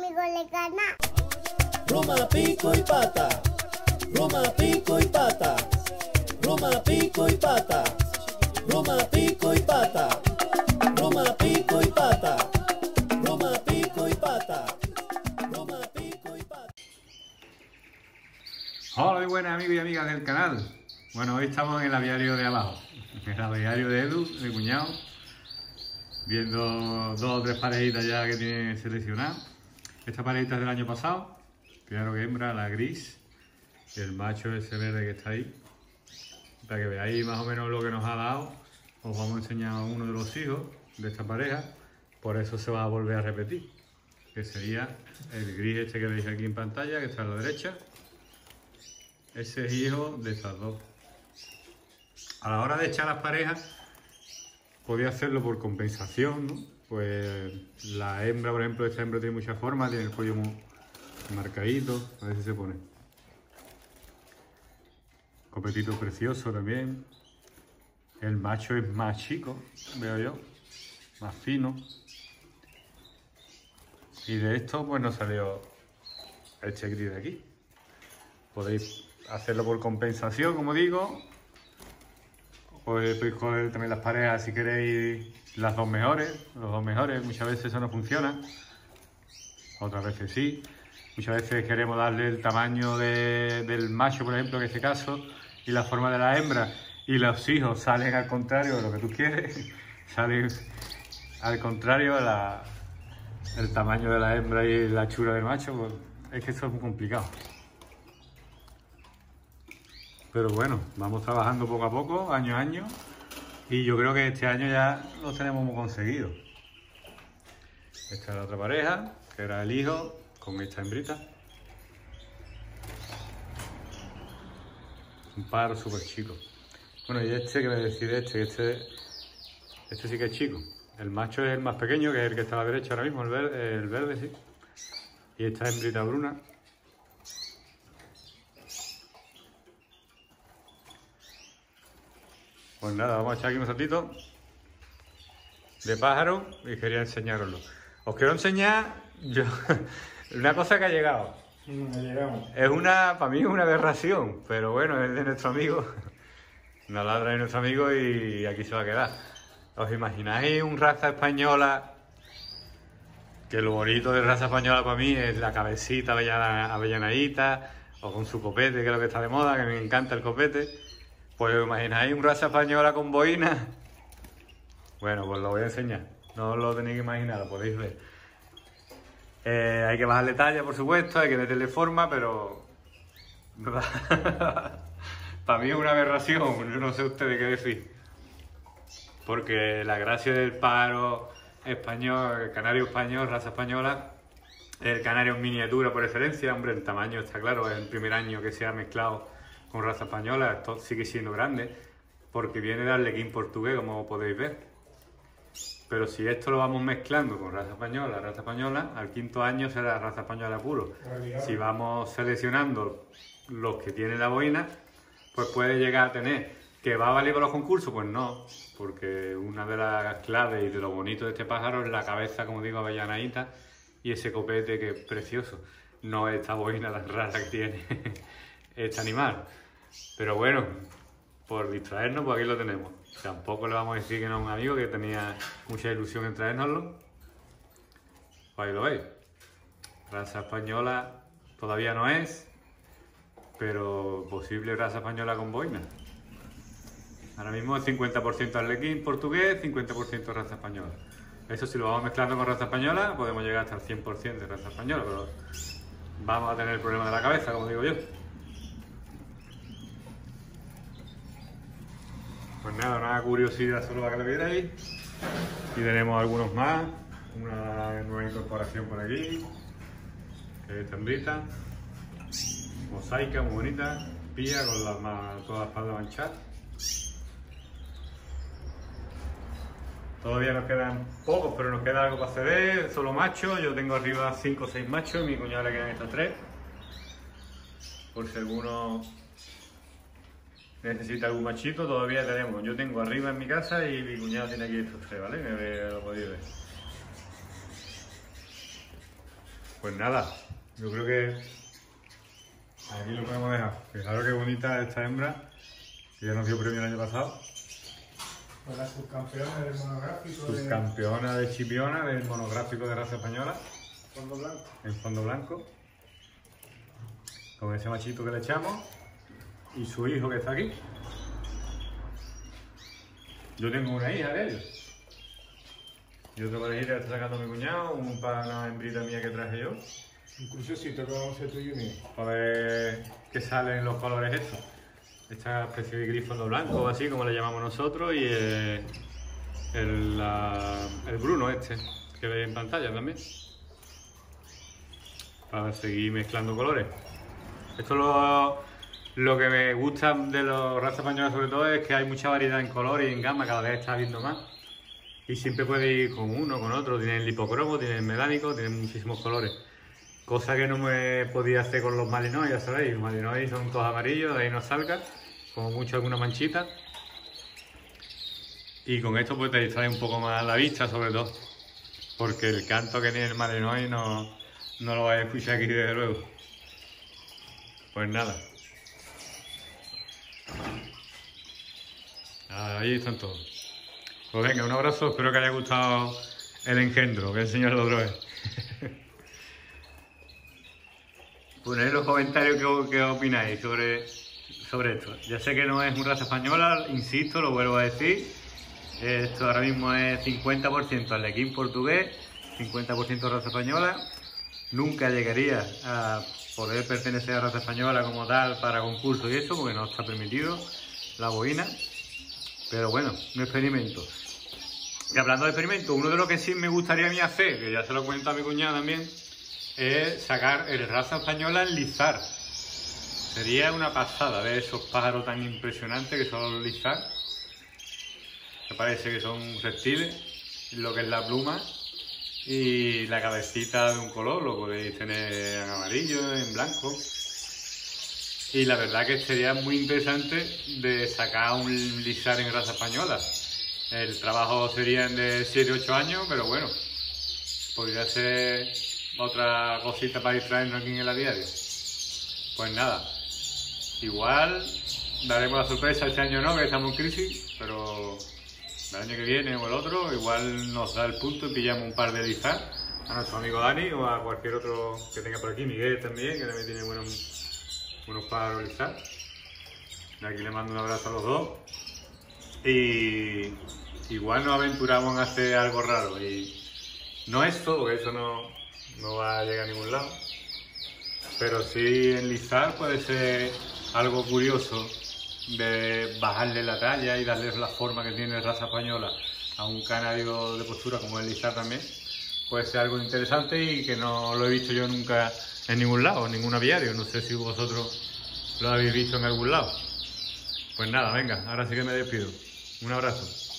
amigo del canal. Roma, pico y pata. Roma, pico y pata. Roma, pico y pata. Roma, pico y pata. Roma, pico y pata. Roma, pico y pata. Roma, pico y pata. Hola, muy buenas amigos y amigas del canal. Bueno, hoy estamos en el aviario de abajo, en el aviario de Edu, mi cuñado, viendo dos o tres parejitas ya que tiene seleccionadas. Esta parejita es del año pasado, claro que hembra, la gris, y el macho ese verde que está ahí. Para que veáis más o menos lo que nos ha dado, os vamos a enseñar a uno de los hijos de esta pareja, por eso se va a volver a repetir, que sería el gris este que veis aquí en pantalla, que está a la derecha. Ese es hijo de estas dos. A la hora de echar las parejas, podía hacerlo por compensación, ¿no? Pues la hembra, por ejemplo, esta hembra tiene mucha forma, tiene el cuello muy marcadito, a ver si se pone. Copetito precioso también. El macho es más chico, veo yo, más fino. Y de esto, pues nos salió este gris de aquí. Podéis hacerlo por compensación, como digo. Podéis coger también las parejas si queréis las dos mejores, los dos mejores. Muchas veces eso no funciona, otras veces sí. Muchas veces queremos darle el tamaño del macho, por ejemplo, en este caso, y la forma de la hembra, y los hijos salen al contrario de lo que tú quieres. Salen al contrario el tamaño de la hembra y la chura del macho. Pues es que eso es muy complicado. Pero bueno, vamos trabajando poco a poco, año a año, y yo creo que este año ya lo tenemos muy conseguido. Esta es la otra pareja, que era el hijo, con esta hembrita. Un par súper chico. Bueno, y este, que me decide este sí que es chico. El macho es el más pequeño, que es el que está a la derecha ahora mismo, el verde sí. Y esta hembrita bruna. Pues nada, vamos a echar aquí un ratito de pájaro y quería enseñaroslo. Os quiero enseñar una cosa que ha llegado. Es para mí es una aberración, pero bueno, es de nuestro amigo. Nos la trae nuestro amigo y aquí se va a quedar. ¿Os imagináis un raza española? Que lo bonito de raza española para mí es la cabecita avellanadita, o con su copete, que es lo que está de moda, que me encanta el copete. Pues os imagináis un raza española con boina. Bueno, pues lo voy a enseñar. No os lo tenéis que imaginar, lo podéis ver. Hay que bajarle talla, por supuesto, hay que meterle forma, pero para mí es una aberración. Yo no sé ustedes qué decir. Porque la gracia del pájaro español, el canario español, raza española, el canario en miniatura por excelencia. Hombre, el tamaño está claro, es el primer año que se ha mezclado con raza española. Esto sigue siendo grande porque viene de Arlequín portugués, como podéis ver. Pero si esto lo vamos mezclando con raza española, al quinto año será raza española puro. Si vamos seleccionando los que tienen la boina, pues puede llegar a tener. ¿Que va a valer para los concursos? Pues no, porque una de las claves y de lo bonito de este pájaro es la cabeza, como digo, avellanadita, y ese copete que es precioso. No esta boina tan rara que tiene este animal. Pero bueno, por distraernos, pues aquí lo tenemos. Tampoco le vamos a decir que no a un amigo que tenía mucha ilusión en traérnoslo. Pues ahí lo veis. Raza española todavía no es, pero posible raza española con boina. Ahora mismo es 50% arlequín portugués, 50% raza española. Eso si lo vamos mezclando con raza española, podemos llegar hasta el 100% de raza española, pero vamos a tener el problema de la cabeza, como digo yo. Pues nada, una curiosidad solo para que lo vierais. Aquí tenemos algunos más. Una nueva incorporación por aquí, que es esta hembrita. Mosaica, muy bonita. Pía con toda la espalda manchada. Todavía nos quedan pocos, pero nos queda algo para ceder. Solo machos. Yo tengo arriba 5 o 6 machos. Mi cuñado le quedan estos 3. Por si alguno necesita algún machito, todavía tenemos. Yo tengo arriba en mi casa y mi cuñado tiene aquí estos 3, ¿vale? Lo podéis ver. Pues nada, yo creo que aquí lo podemos dejar. Fijaros qué bonita esta hembra, que ya nos dio premio el año pasado. Fue la subcampeona del monográfico. Subcampeona de Chipiona del monográfico de raza española. Fondo blanco. En fondo blanco. Con ese machito que le echamos. Y su hijo que está aquí. Yo tengo una hija de ellos. Y otro parejita que está sacando mi cuñado, un para una hembrita mía que traje yo. Un crucecito que vamos a hacer tú y mío. Para ver qué salen los colores estos. Esta especie de gris fondo blanco, así como le llamamos nosotros, y el Bruno este, que veis en pantalla también. Para seguir mezclando colores. Esto lo que me gusta de los razas españolas sobre todo es que hay mucha variedad en colores y en gama, cada vez está habiendo más. Y siempre puede ir con uno, con otro, tienen lipocromo, tienen melánico, tienen muchísimos colores. Cosa que no me podía hacer con los Malinois, ya sabéis, los Malinois son todos amarillos, de ahí no salgan, como mucho alguna manchita. Y con esto pues te distrae un poco más la vista sobre todo, porque el canto que tiene el Malinois no lo vais a escuchar aquí desde luego. Pues nada. Ahí están todos. Pues venga, un abrazo, espero que haya gustado el engendro, que enseñar los drones. Poned en los comentarios qué opináis sobre esto. Ya sé que no es una raza española, insisto, lo vuelvo a decir. Esto ahora mismo es 50% arlequín portugués, 50% raza española. Nunca llegaría a poder pertenecer a raza española como tal para concursos y eso, porque no está permitido la bovina. Pero bueno, un experimento. Y hablando de experimentos, uno de los que sí me gustaría a mí hacer, que ya se lo cuento a mi cuñada también, es sacar el raza española en lizar. Sería una pasada ver esos pájaros tan impresionantes que son los lizar. Me parece que son reptiles, lo que es la pluma y la cabecita de un color, lo podéis tener en amarillo, en blanco. Y la verdad que sería muy interesante de sacar un lizar en raza española. El trabajo sería de 7-8 años, pero bueno, podría ser otra cosita para distraernos aquí en el diario. Pues nada, igual daremos la sorpresa este año no, que estamos en crisis, pero el año que viene o el otro igual nos da el punto y pillamos un par de lizar a nuestro amigo Dani o a cualquier otro que tenga por aquí, Miguel también, que también tiene unos pájaros lizar. Aquí le mando un abrazo a los dos. Y igual nos aventuramos en hacer algo raro. Y no esto, porque eso no va a llegar a ningún lado. Pero sí en lizar puede ser algo curioso de bajarle la talla y darle la forma que tiene raza española a un canario de postura como el lizar también. Puede ser algo interesante y que no lo he visto yo nunca en ningún lado, en ningún aviario. No sé si vosotros lo habéis visto en algún lado. Pues nada, venga, ahora sí que me despido. Un abrazo.